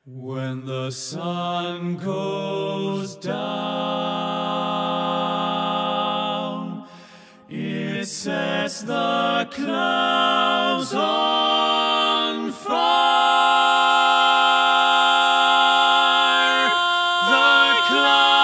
When the sun goes down, it sets the clouds on fire. The clouds